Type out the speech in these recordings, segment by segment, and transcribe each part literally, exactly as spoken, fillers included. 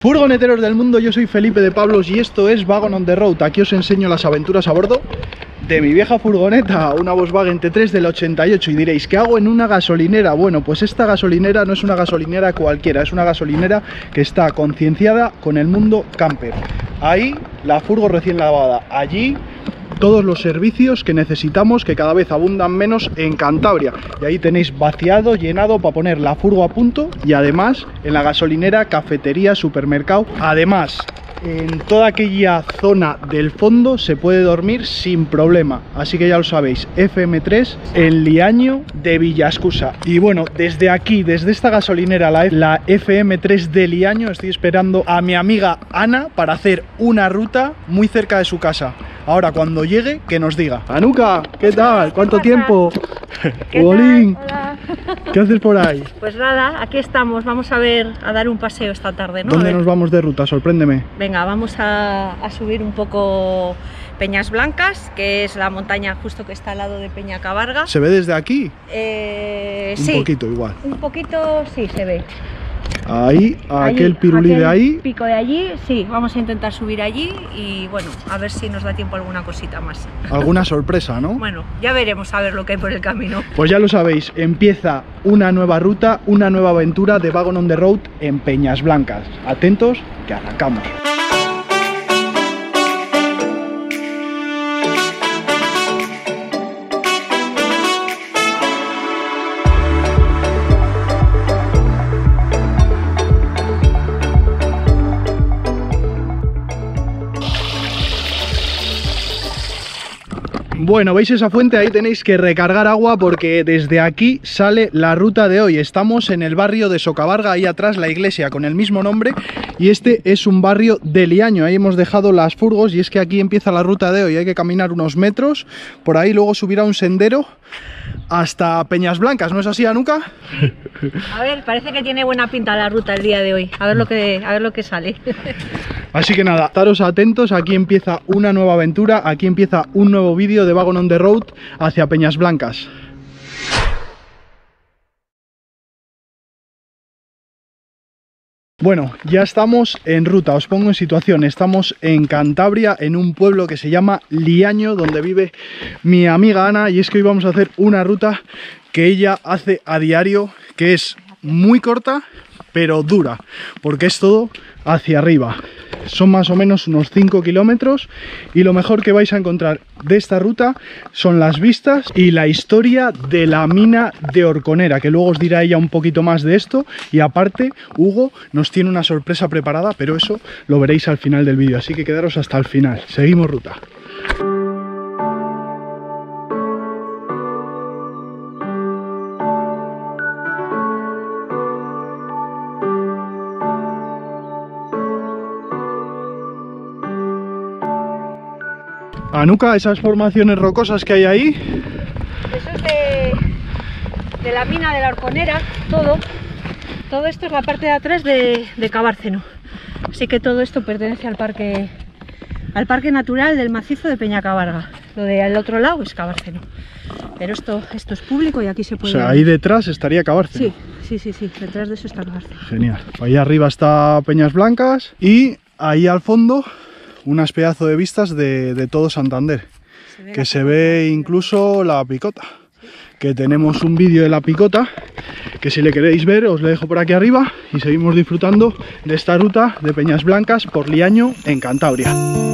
Furgoneteros del mundo, yo soy Felipe de Pablos y esto es Wagon on the Road. Aquí os enseño las aventuras a bordo de mi vieja furgoneta, una Volkswagen T tres del ochenta y ocho. Y diréis, ¿qué hago en una gasolinera? Bueno, pues esta gasolinera no es una gasolinera cualquiera, es una gasolinera que está concienciada con el mundo camper. Ahí la furgo recién lavada, allí todos los servicios que necesitamos, que cada vez abundan menos en Cantabria. Y ahí tenéis vaciado, llenado para poner la furgo a punto. Y además en la gasolinera, cafetería, supermercado. Además, en toda aquella zona del fondo se puede dormir sin problema. Así que ya lo sabéis, F M tres en Liaño de Villascusa. Y bueno, desde aquí, desde esta gasolinera, la, la F M tres de Liaño, estoy esperando a mi amiga Ana para hacer una ruta muy cerca de su casa. Ahora, cuando llegue, que nos diga. Anuka, ¿qué tal? ¿Cuánto tiempo? ¿Qué Bolín, tal? Hola. ¿Qué haces por ahí? Pues nada, aquí estamos. Vamos a ver, a dar un paseo esta tarde, ¿no? ¿Dónde nos vamos de ruta? Sorpréndeme. Venga, vamos a, a subir un poco Peñas Blancas, que es la montaña justo que está al lado de Peñacabarga. ¿Se ve desde aquí? Eh, un sí, poquito igual. Un poquito, sí, se ve. Ahí, Allí, aquel pirulí aquel de ahí. pico de allí, sí, vamos a intentar subir allí y bueno, a ver si nos da tiempo alguna cosita más. Alguna sorpresa, ¿no? Bueno, ya veremos a ver lo que hay por el camino. Pues ya lo sabéis, empieza una nueva ruta, una nueva aventura de Wagon on the Road en Peñas Blancas. Atentos, que arrancamos. Bueno, ¿veis esa fuente? Ahí tenéis que recargar agua porque desde aquí sale la ruta de hoy. Estamos en el barrio de Socavarga, ahí atrás la iglesia con el mismo nombre. Y este es un barrio de Liaño, ahí hemos dejado las furgos y es que aquí empieza la ruta de hoy. Hay que caminar unos metros, por ahí luego subir a un sendero hasta Peñas Blancas, ¿no es así, Anuka? A ver, parece que tiene buena pinta la ruta el día de hoy. A ver lo que, a ver lo que sale. Así que nada, estaros atentos, aquí empieza una nueva aventura, aquí empieza un nuevo vídeo de Wagon on the Road hacia Peñas Blancas. Bueno, ya estamos en ruta, os pongo en situación, estamos en Cantabria, en un pueblo que se llama Liaño, donde vive mi amiga Ana, y es que hoy vamos a hacer una ruta que ella hace a diario, que es muy corta, pero dura, porque es todo hacia arriba. Son más o menos unos cinco kilómetros y lo mejor que vais a encontrar de esta ruta son las vistas y la historia de la mina de Horconera, que luego os dirá ella un poquito más de esto. Y aparte, Hugo nos tiene una sorpresa preparada, pero eso lo veréis al final del vídeo, así que quedaros hasta el final. Seguimos ruta. Anuka, esas formaciones rocosas que hay ahí. Eso es de, de la mina de la Horconera, todo. Todo esto es la parte de atrás de, de Cabárceno. Así que todo esto pertenece al parque, al parque natural del macizo de Peñacabarga. Lo de al otro lado es Cabárceno. Pero esto, esto es público y aquí se puede... O sea, ahí detrás estaría Cabárceno. Sí, sí, sí, sí, detrás de eso está Cabárceno. Genial. Ahí arriba está Peñas Blancas y ahí al fondo unas pedazos de vistas de, de todo Santander, se que se ve incluso la Picota, sí. Que tenemos un vídeo de la Picota, que si le queréis ver os lo dejo por aquí arriba y seguimos disfrutando de esta ruta de Peñas Blancas por Liaño en Cantabria.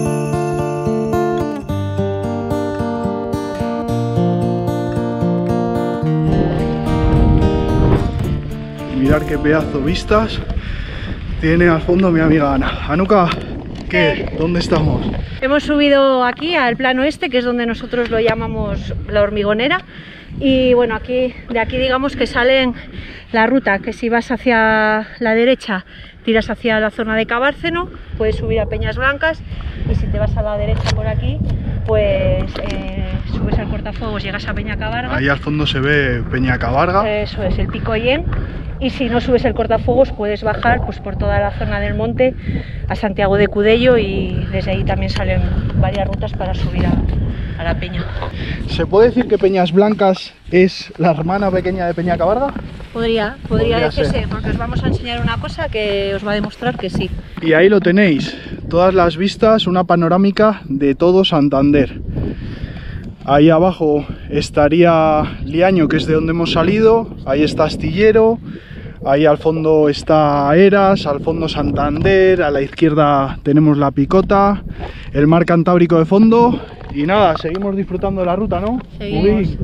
Mirad qué pedazo de vistas tiene al fondo mi amiga Ana. Anuka, ¿qué? ¿Dónde estamos? Hemos subido aquí al plano este, que es donde nosotros lo llamamos la Hormigonera. Y bueno, aquí de aquí digamos que salen la ruta, que si vas hacia la derecha tiras hacia la zona de Cabárceno, puedes subir a Peñas Blancas, y si te vas a la derecha por aquí, pues eh, subes al cortafuegos, llegas a Peñacabarga. Ahí al fondo se ve Peñacabarga. Eso es, el Pico Yen. Y si no subes el cortafuegos puedes bajar pues por toda la zona del monte a Santiago de Cudello, y desde ahí también salen varias rutas para subir a, a la peña. ¿Se puede decir que Peñas Blancas es la hermana pequeña de Peñacabarga? Podría, podría, Podría decirse, ser. porque os vamos a enseñar una cosa que os va a demostrar que sí. Y ahí lo tenéis, todas las vistas, una panorámica de todo Santander. Ahí abajo estaría Liaño, que es de donde hemos salido, ahí está Astillero, ahí al fondo está Eras, al fondo Santander, a la izquierda tenemos la Picota, el mar Cantábrico de fondo y nada, seguimos disfrutando de la ruta, ¿no? Seguimos. Uy.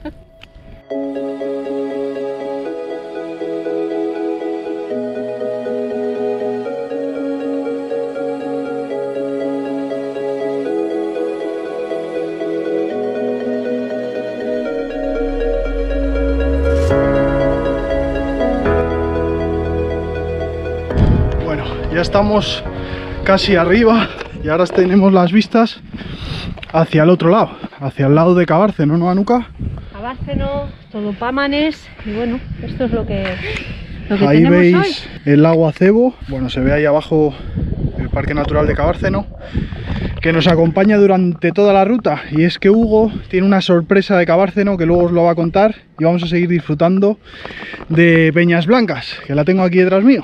Ya estamos casi arriba y ahora tenemos las vistas hacia el otro lado, hacia el lado de Cabárceno, ¿no, Anuka? Cabárceno, todo Pámanes y bueno, esto es lo que, lo que ahí tenemos veis hoy. El lago Acebo, bueno, se ve ahí abajo el Parque Natural de Cabárceno, que nos acompaña durante toda la ruta, y es que Hugo tiene una sorpresa de Cabárceno que luego os lo va a contar y vamos a seguir disfrutando de Peñas Blancas, que la tengo aquí detrás mío.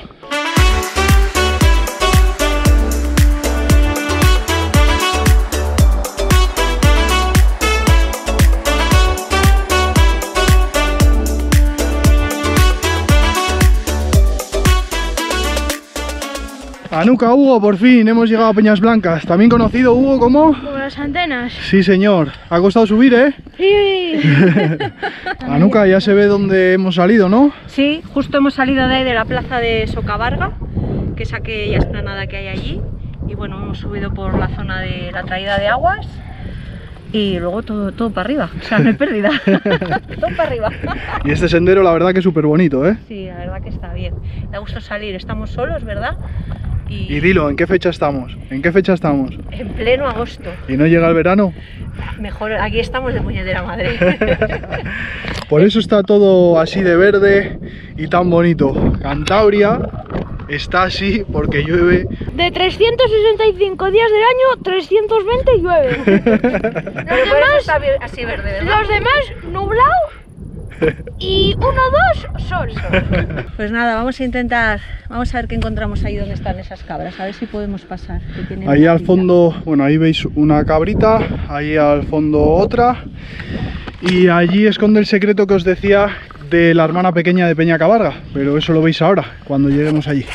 Anuka, Hugo, por fin hemos llegado a Peñas Blancas, también conocido, Hugo, como... Como las antenas. Sí, señor. Ha costado subir, ¿eh? Sí. Anuka, ya se ve dónde hemos salido, ¿no? Sí, justo hemos salido de ahí de la plaza de Socavarga, que es aquella esplanada que hay allí. Y bueno, hemos subido por la zona de la traída de aguas y luego todo, todo para arriba, o sea, no hay pérdida. Todo para arriba. Y este sendero, la verdad que es súper bonito, ¿eh? Sí, la verdad que está bien. Da gusto salir, estamos solos, ¿verdad? Y, Y dilo, ¿en qué fecha estamos? ¿En qué fecha estamos? en pleno agosto. ¿Y no llega el verano? Mejor, aquí estamos de puñetera madre. Por eso está todo así de verde y tan bonito. Cantabria está así porque llueve. De trescientos sesenta y cinco días del año, trescientos veinte llueve. Pero por eso está bien- así verde, ¿verdad? Los demás nublado y uno dos sol. Pues nada, vamos a intentar, vamos a ver qué encontramos ahí donde están esas cabras, a ver si podemos pasar. que tienen Ahí una al pinta. fondo, bueno, ahí veis una cabrita, ahí al fondo otra. Y allí esconde el secreto que os decía de la hermana pequeña de Peña Cabarga, pero eso lo veis ahora, cuando lleguemos allí.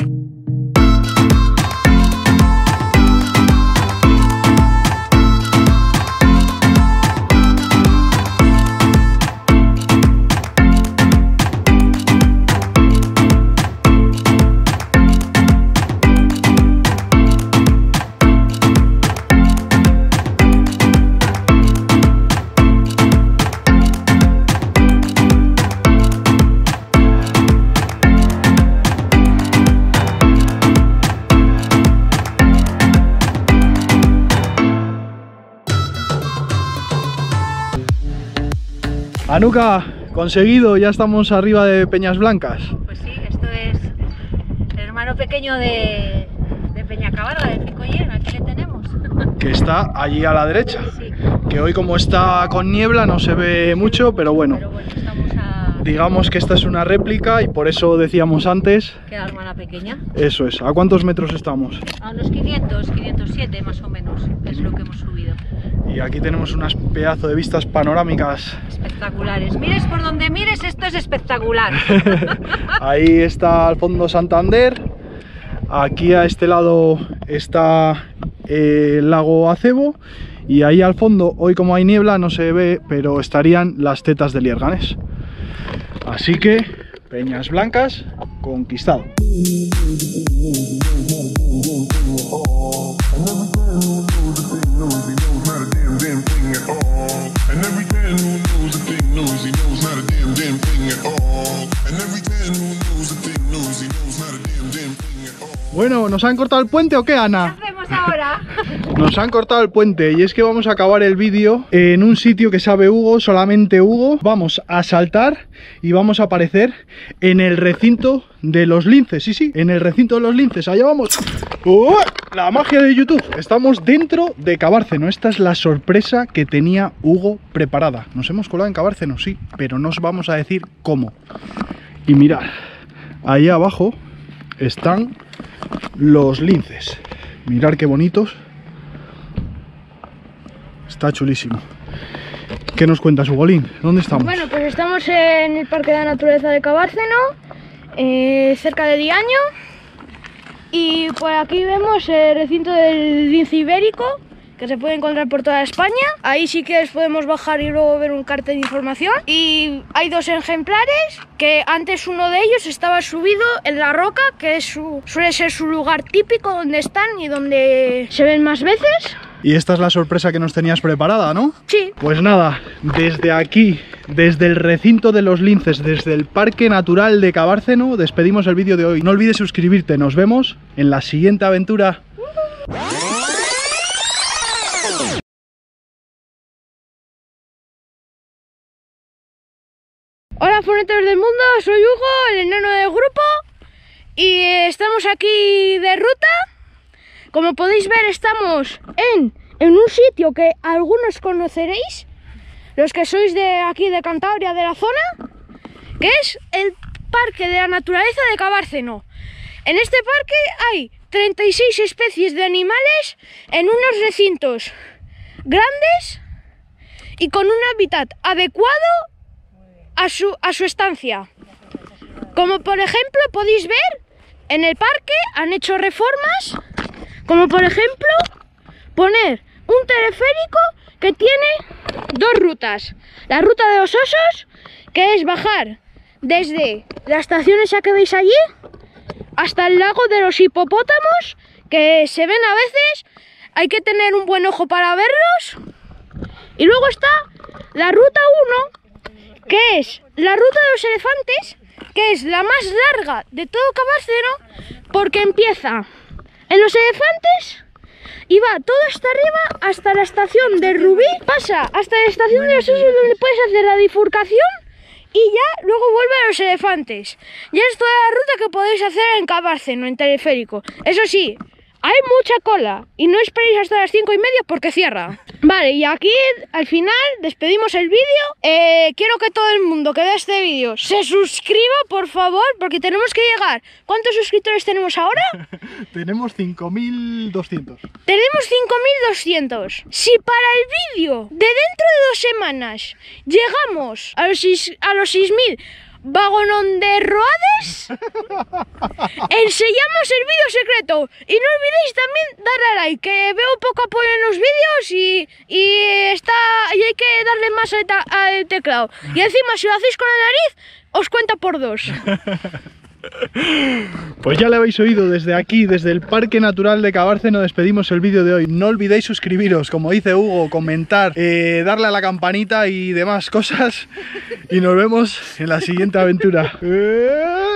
Anuka, conseguido, ya estamos arriba de Peñas Blancas. Pues sí, esto es el hermano pequeño de, de Peñacabarga, de Cicoyen, aquí le tenemos. Que está allí a la derecha. Sí, Que hoy, como está con niebla, no se ve mucho, pero bueno, pero bueno, estamos a... digamos que esta es una réplica y por eso decíamos antes, que la hermana pequeña. eso es. ¿A cuántos metros estamos? A unos quinientos, quinientos siete más o menos, que es lo que hemos subido. Y aquí tenemos unas pedazos de vistas panorámicas. Espectaculares. Mires por donde mires, esto es espectacular. Ahí está al fondo Santander. Aquí a este lado está eh, el lago Acebo. Y ahí al fondo, hoy como hay niebla no se ve, pero estarían las tetas de Lierganes. Así que, Peñas Blancas, conquistado. Bueno, ¿nos han cortado el puente o qué, Ana? ¿Qué hacemos ahora? Nos han cortado el puente y es que vamos a acabar el vídeo en un sitio que sabe Hugo, solamente Hugo. Vamos a saltar y vamos a aparecer en el recinto de los linces. Sí, sí, en el recinto de los linces. Allá vamos. ¡Oh! La magia de YouTube. Estamos dentro de Cabárceno. Esta es la sorpresa que tenía Hugo preparada. Nos hemos colado en Cabárceno, sí, pero no os vamos a decir cómo. Y mirad, ahí abajo están los linces. Mirad qué bonitos. Está chulísimo. ¿Qué nos cuentas, Ugolín? ¿Dónde estamos? Bueno, pues estamos en el Parque de la Naturaleza de Cabárceno, eh, cerca de Diaño. Y por aquí vemos el recinto del lince ibérico, que se puede encontrar por toda España. Ahí sí que podemos bajar y luego ver un cartel de información. Y hay dos ejemplares, que antes uno de ellos estaba subido en la roca, que es su, suele ser su lugar típico donde están y donde se ven más veces. Y esta es la sorpresa que nos tenías preparada, ¿no? Sí. Pues nada, desde aquí, desde el recinto de los linces, desde el Parque Natural de Cabárceno, despedimos el vídeo de hoy. No olvides suscribirte, nos vemos en la siguiente aventura. Hola, foneteros del mundo, soy Hugo, el enano del grupo, y estamos aquí de ruta. Como podéis ver, estamos en, en un sitio que algunos conoceréis, los que sois de aquí de Cantabria, de la zona, que es el Parque de la Naturaleza de Cabárceno. En este parque hay treinta y seis especies de animales en unos recintos grandes y con un hábitat adecuado a su, a su estancia. Como por ejemplo podéis ver, en el parque han hecho reformas, como por ejemplo poner un teleférico que tiene dos rutas. La ruta de los osos, que es bajar desde la estación esa que veis allí hasta el lago de los hipopótamos, que se ven a veces, hay que tener un buen ojo para verlos. Y luego está la ruta uno, que es la ruta de los elefantes, que es la más larga de todo Cabárceno, porque empieza en los elefantes y va todo hasta arriba hasta la estación de Rubí, pasa hasta la estación de los osos, donde puedes hacer la bifurcación, y ya luego vuelve a los elefantes. Ya es toda la ruta que podéis hacer en Cabárceno, en teleférico. Eso sí, hay mucha cola y no esperéis hasta las cinco y media porque cierra. Vale, y aquí al final despedimos el vídeo. Eh, quiero que todo el mundo que vea este vídeo se suscriba, por favor, porque tenemos que llegar. ¿Cuántos suscriptores tenemos ahora? Tenemos cinco mil doscientos. Tenemos cinco mil doscientos. Si para el vídeo de dentro de dos semanas llegamos a los seis mil vagononderroades, enseñamos el vídeo secreto. Y no olvidéis también darle a like, que veo poco apoyo en los vídeos y, y está y hay que darle más al, ta, al teclado. Y encima, si lo hacéis con la nariz, os cuenta por dos. Pues ya le habéis oído, desde aquí, desde el Parque Natural de Cabárceno, despedimos el vídeo de hoy. No olvidéis suscribiros, como dice Hugo, comentar, eh, darle a la campanita y demás cosas. Y nos vemos en la siguiente aventura.